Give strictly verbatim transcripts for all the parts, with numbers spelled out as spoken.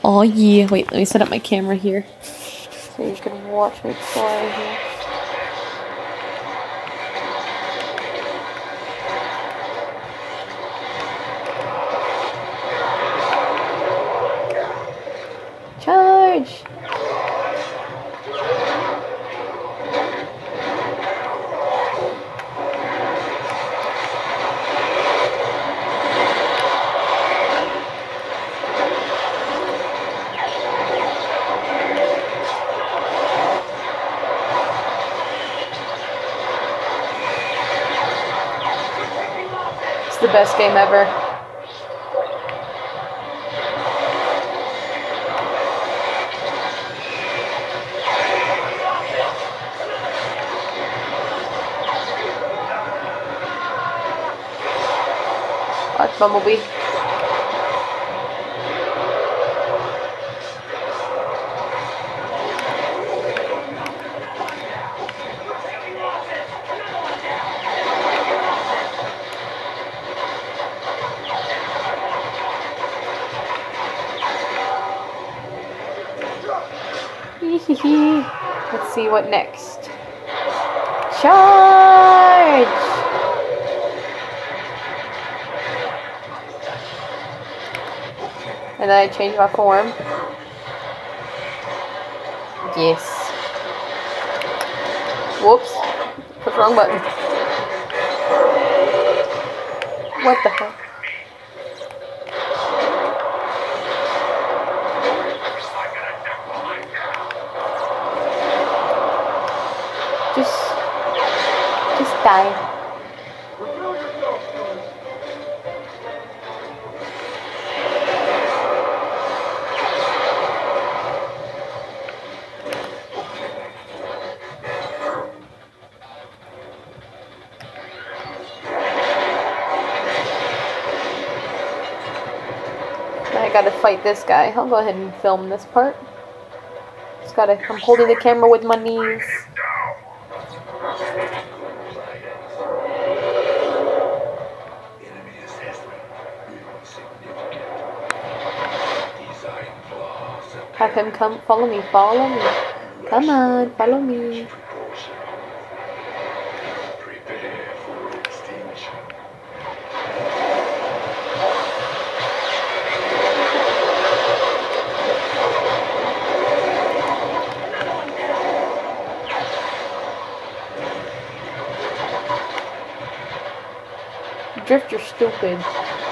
Oh yeah. Wait, let me set up my camera here so you can watch me fly here. Charge! It's the best game ever. Watch Bumblebee. Let's see what next. Charge! And then I change my form. Yes. Whoops. Put the wrong button. What the heck? Just, just die. I gotta fight this guy. I'll go ahead and film this part. Just gotta, I'm holding the camera with my knees. Have him come, follow me, follow me. Come on, follow me. Drift, you're stupid.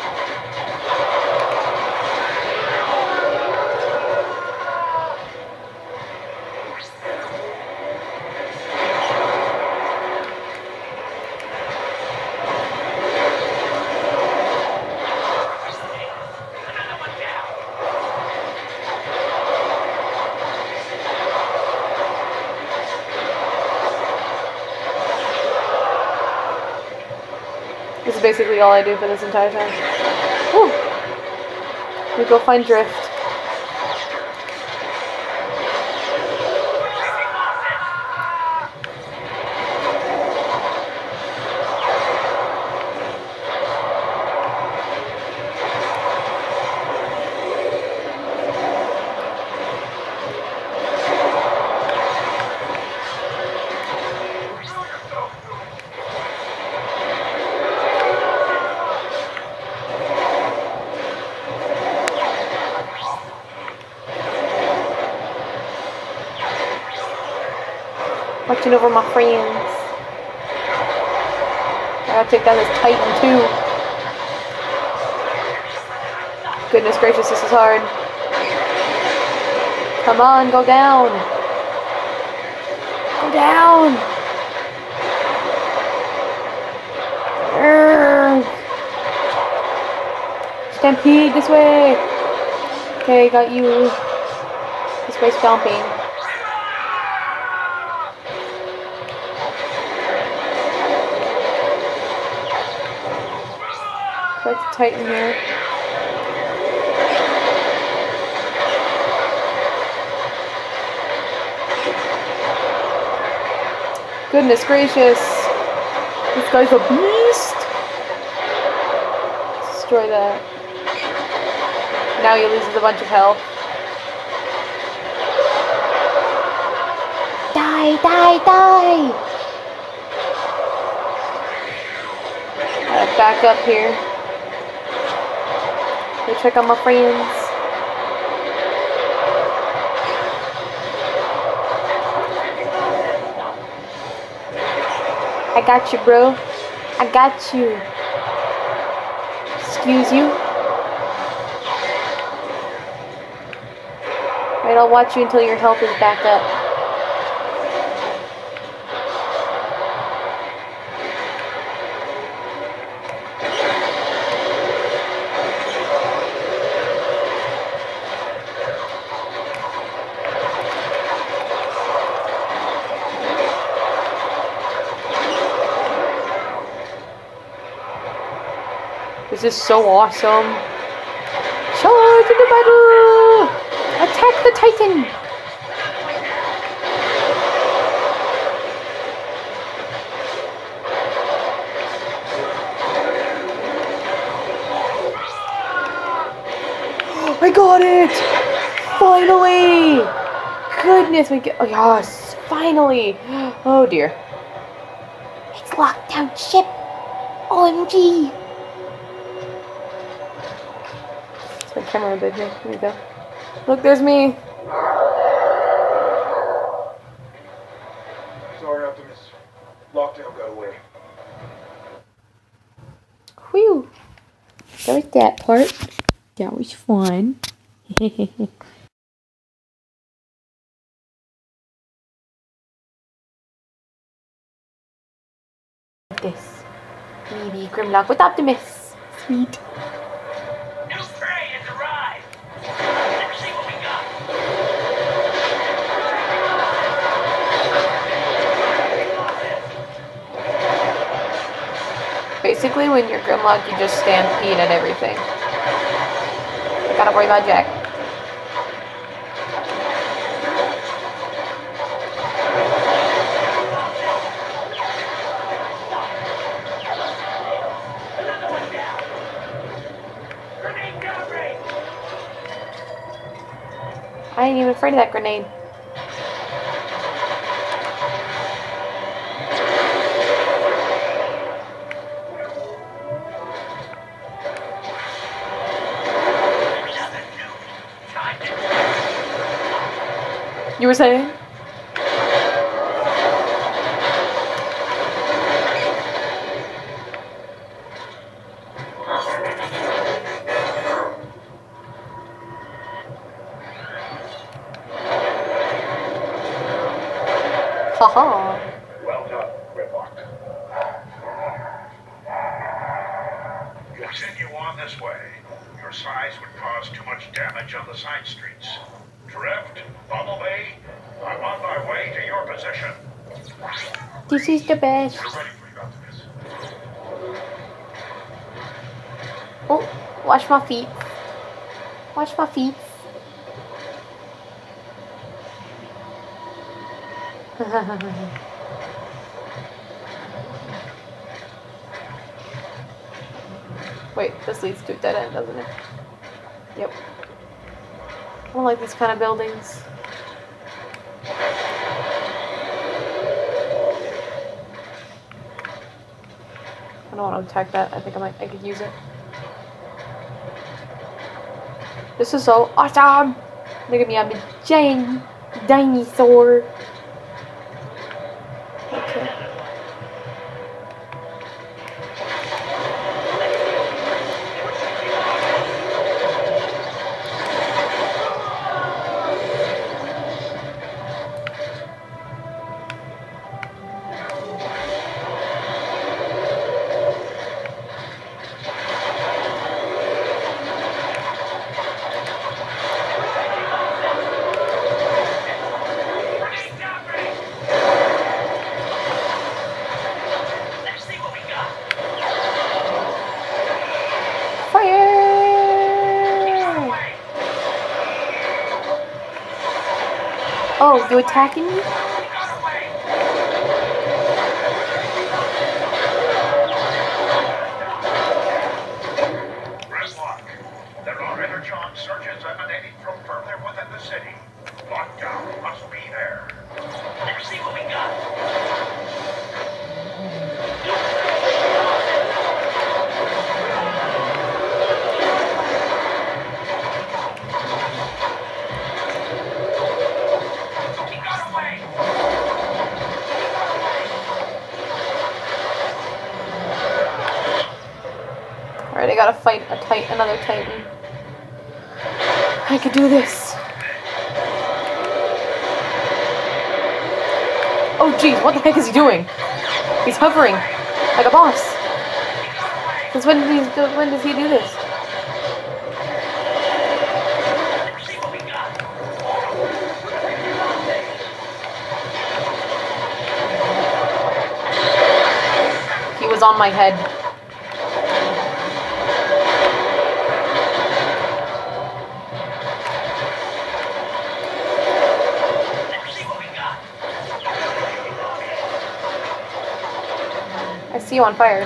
This is basically all I do for this entire time. Woo! We go find Drift. Watching over my friends. I gotta take down this Titan too. Goodness gracious, this is hard. Come on, go down. Go down. Urgh. Stampede this way. Okay, got you. This way stomping. Let's tighten here. Goodness gracious. This guy's a beast. Destroy that. Now he loses a bunch of health. Die, die, die! Gotta back up here. Go check on my friends. I got you, bro. I got you. Excuse you. Right, I'll watch you until your health is back up. This is so awesome. Charge into battle! Attack the Titan! I got it! Finally! Goodness, we get. Oh, yes, finally! Oh dear. It's locked down ship! O M G! My camera bit here. Here we go. Look, there's me. Sorry, Optimus. Lockdown got away. Whew. That was that part. That was fun. This. Maybe Grimlock with Optimus. Sweet. Basically, when you're Grimlock, you just stampede at everything. I gotta worry about Jack. I ain't even afraid of that grenade. You were saying? Haha. Well done, Grimlock. Continue on this way. Your size would cause too much damage on the side streets. Drift, Bumblebee, I'm on my way to your position. This is the best. We're ready for you, Optimus. Oh, watch my feet. Watch my feet. Wait, this leads to a dead end, doesn't it? Yep. I don't like these kind of buildings. I don't want to attack that. I think I might. I could use it. This is so awesome! Look at me, I'm a giant dinosaur. Okay. Oh, you attacking me? Grimlock, there are energon surges emanating from further within the city. Lockdown must be there. Let's see what we Alright, I gotta fight a titan, another titan. I could do this. Oh jeez, what the heck is he doing? He's hovering like a boss. Since when did he, when does he do this? He was on my head. I see you on fire.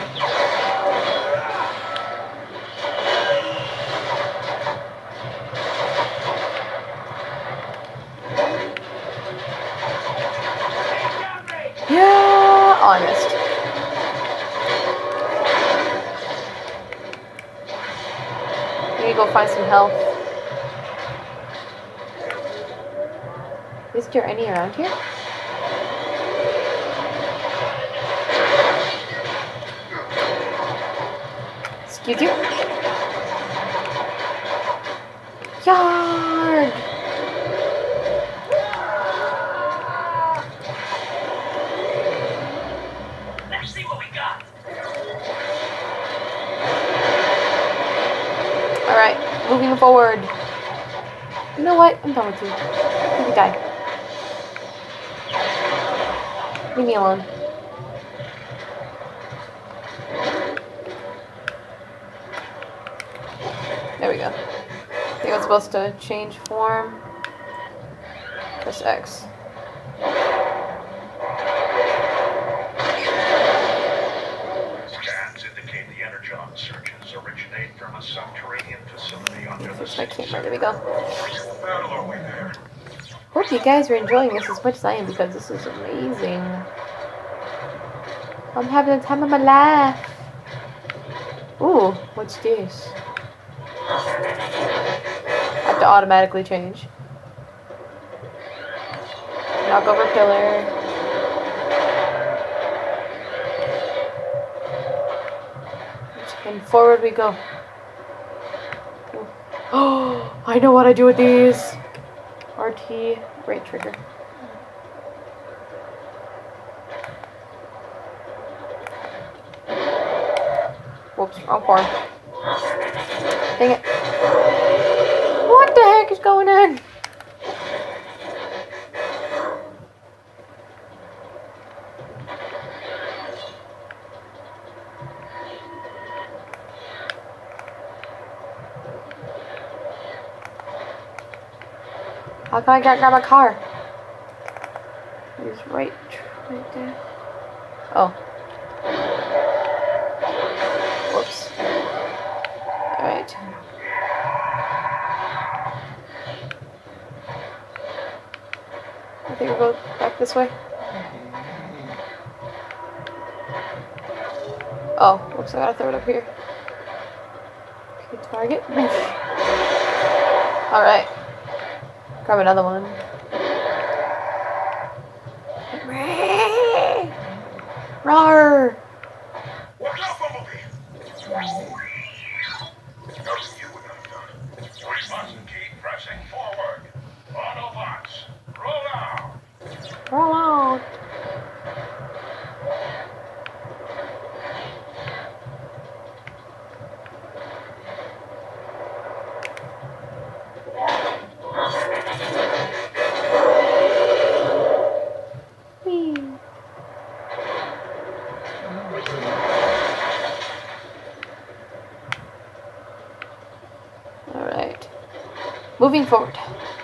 Yeah, oh, I missed. Need to go find some health. Is there any around here? Excuse you? Yard! Let's see what we got. Alright, moving forward. You know what? I'm done with you. You can die. Leave me alone. There we go. I think I'm supposed to change form. Press X. Scans indicate the energon surges originate from a subterranean facility under the Switch my camera. There we go. battle are we there? Hope you guys are enjoying this as much as I am because this is amazing. I'm having the time of my life. Ooh, what's this? I have to automatically change. Knock over pillar. And forward we go. Oh, I know what I do with these. R T, right trigger. Whoops, wrong form. Dang it. What the heck is going on? How can I get grab my car? He's right, right there. Oh. Whoops. Alright. I think we'll go back this way. Oh, whoops, I gotta throw it up here. Okay, target. Alright. Grab another one. Rawr! Watch out, Bumblebee! Nothing you would have done. We must keep pressing forward. Autobots, roll out! Roll out! Alright. Moving forward.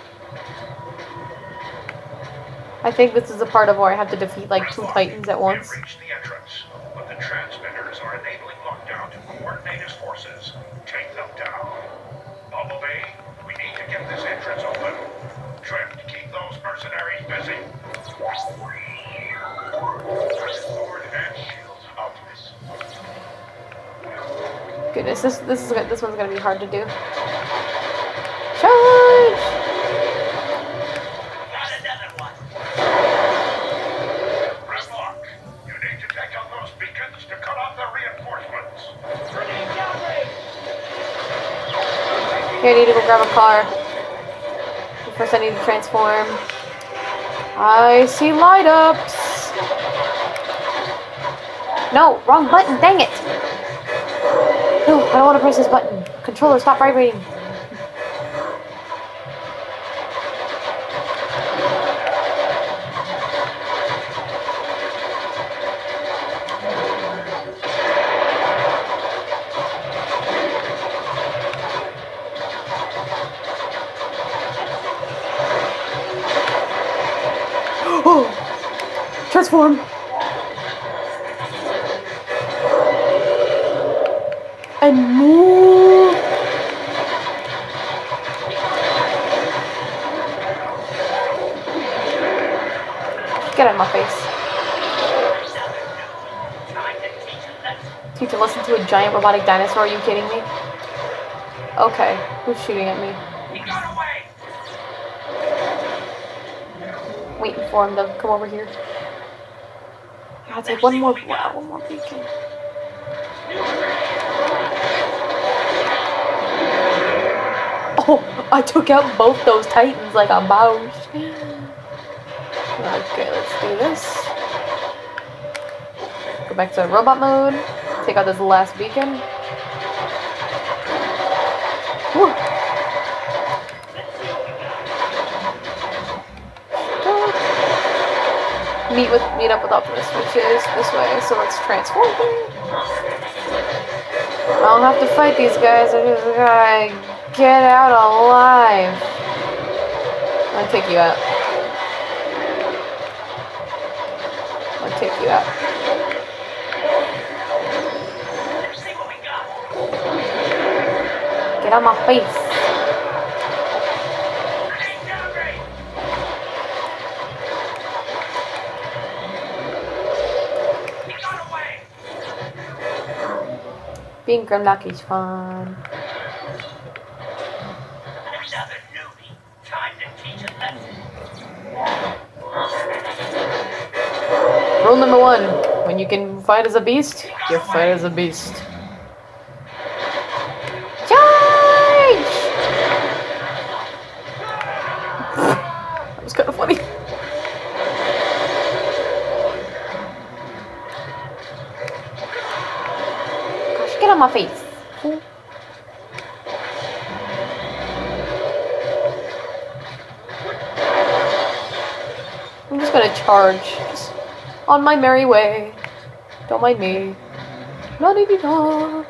I think this is the part of where I have to defeat like two titans at once. We've reached the entrance, but the transmitters are enabling lockdown to coordinate his forces. Take them down. Bumblebee, we need to get this entrance open. Trip, keep those mercenaries busy. Sword and shields out this. Goodness, this this is this one's gonna be hard to do. Charge! Got another one. Redlock, you need to take out those beacons to cut off their reinforcements. Grenade down range. Here, I need to go grab a car. But first I need to transform. I see light ups. No, wrong button, dang it. No, I don't want to press this button. Controller, stop vibrating. Oh! Transform! And move! Get out of my face. Teach a lesson to a giant robotic dinosaur, are you kidding me? Okay, who's shooting at me? Waiting for him to come over here. I'll take one more, wow, one more beacon. Oh, I took out both those titans like a mouse. Okay, let's do this. Go back to robot mode. Take out this last beacon. Woo. Meet with meet up with Optimus, which is this way. So let's transform. I don't have to fight these guys. I just gotta get out alive. I'm gonna take you out. I'm gonna take you out. Get out of my face. Being Grimlock is fun. Another newbie. Time to teach a lesson. Rule number one: when you can fight as a beast, you fight as a beast. Charge! That was kind of funny. Get on my face. I'm just gonna charge. Just on my merry way. Don't mind me. La-di-di-da.